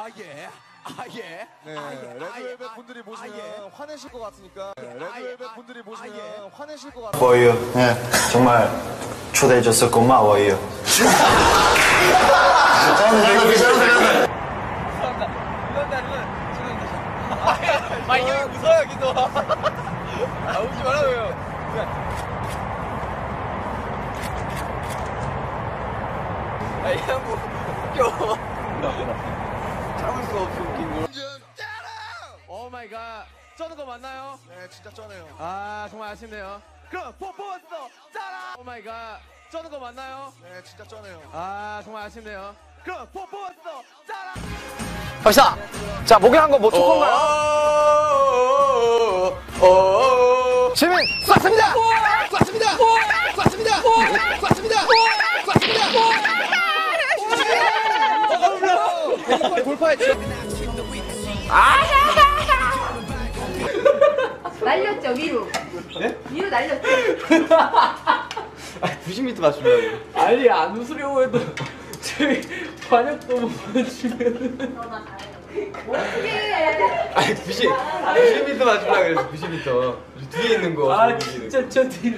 네, 레드벨벳 분들이 보시면 화내실 것 같으니까. 레드벨벳 분들이 보시면 화내실 것 같아요. 고마워요. 네, 정말 초대해줘서 고마워요. 아, 이 형이 웃어요, 기도. 아, 웃지 말라고요. 아, 이 형 웃겨. 참을 수 없이 웃긴 거. 오 마이 갓. 쩌는 거 맞나요? 네, 진짜 쩌네요. 아, 정말 아쉽네요. 그럼 뽀뽀했어. 짜라. 오 마이 갓. 쩌는 거 맞나요? 네, 진짜 쩌네요. 아, 정말 아쉽네요. 그럼 뽀뽀했어. 짜라. 갑시다. 자, 목요일 한거 뭐 촉건가요? 시민 쐈습니다. 쐈습니다. 쐈습니다. 쐈습니다. 쐈습니다. 돌파했죠. 날렸죠 위로. 네? 위로 날렸죠. 90m 맞추려고. 아니 안 웃으려고 해도 저희 관역도 못 맞추면. 어떻게? 아니 90m 맞추려고 그래서 90m 뒤에 있는 거. 아 진짜 저 뒤로.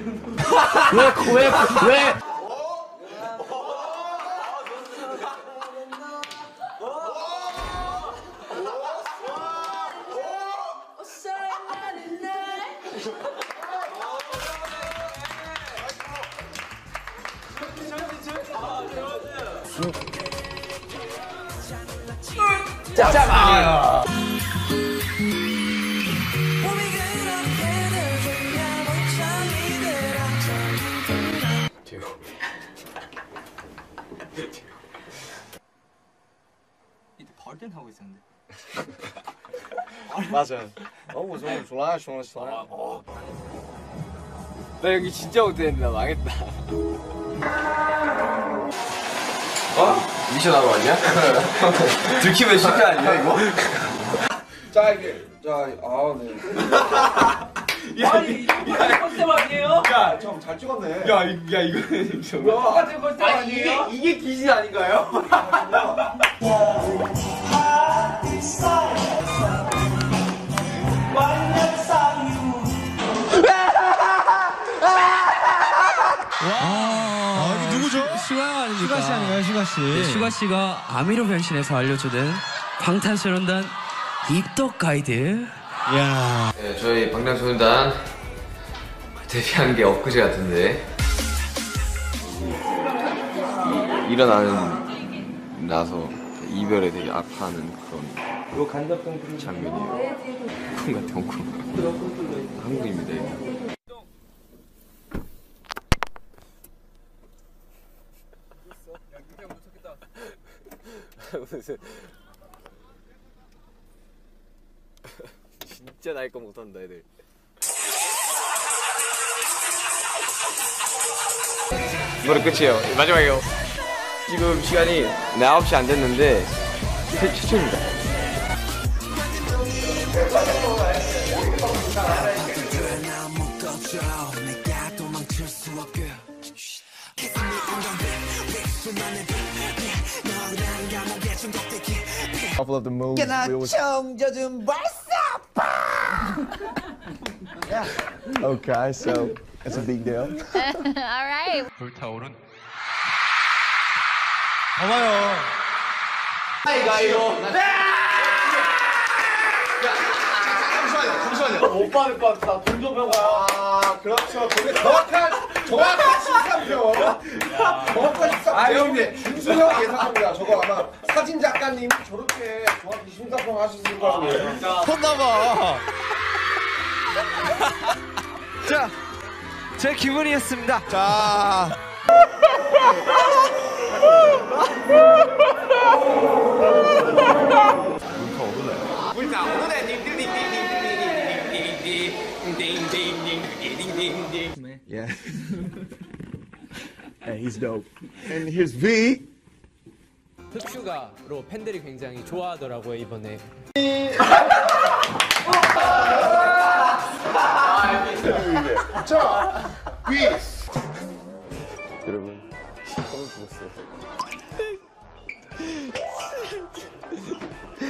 왜? 자. 바로 땐 하고 있었는데. 맞아요. 너무 좋아요. 나 여기 진짜 못했는데 망했다. 미션 하러 왔냐? 들키면 실패 아니야, 이거? 자, 이게. 자, 네. 아니 컨셉 아니에요? 야, 형 잘 찍었네. 야, 이거는 좀. 똑같은 컨셉 아니에요? 이게 기진 아닌가요? 이게 누구죠? 슈가 아닙니까? 슈가 씨 아닌가요, 슈가 씨? 네, 슈가 씨가 아미로 변신해서 알려주는 방탄소년단 입덕 가이드. 야. 네, 저희 방탄소년단 데뷔한 게 엊그제 같은데 일어나는 나서 이별에 되게 아파하는 그런 장면이에요. 꿈 같아, 꿈. 한국입니다, 이거. 무슨 진짜 나이 거 못한다 애들. 노래 끝이에요. 마지막이에요. 지금 시간이 9시 안 됐는데 최초입니다. Couple of the moves. Okay, so it's a big deal. All right. 불타오른. 봐봐요. 잠시만요. 못 받을 것 같아. 돈 좀 해봐요. 아, 그렇죠. 되게 정확한 13표. 정확한 13표. 아, 형님. 준수형 예상합니다. 저거 아마 사진 작가님이 저렇게 정확히 심사평 하셨을 거라고. 혼나봐. 자, 제 기분이었습니다. 자. Yeah. Hey, he's dope. And here's V. 흑슈가로 팬들이 굉장히 좋아하더라고요 이번에. 자, V. 여러분, 처음 죽었어요.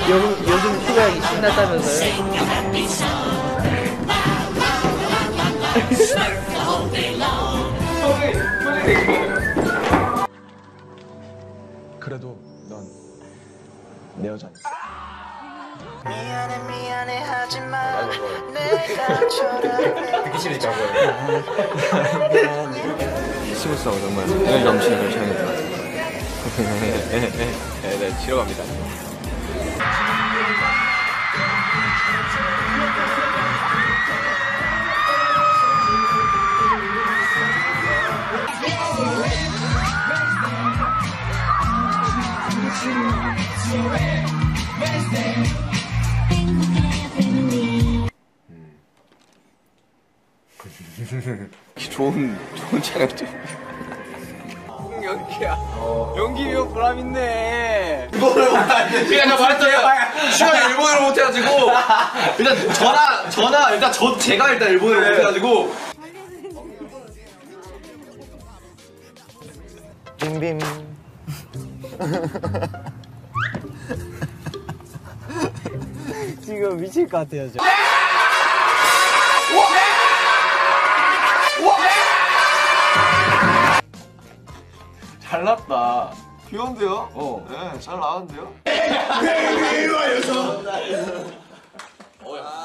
요즘 휴가하기 신났다면서요? 그래도 넌 내 여자야. 미안해 하지만 내가 초라해 듣기 싫으니까 스무스하고 정말 에너지 넘치는 그런 촬영이 들어갔습니다. 네, 치러 갑니다. 좋은 촬영죠. 연기야. 연기면 보람 있네. 일본어를 못하는데. 제가 말했잖아요. 슈가 일본어를 못해가지고. 일단 제가 일단 일본어를 못해가지고. 빔빔. 지금 미칠 것 같아요, 저. 잘 났다. 귀여운데요? 어. 네, 잘 나왔는데요?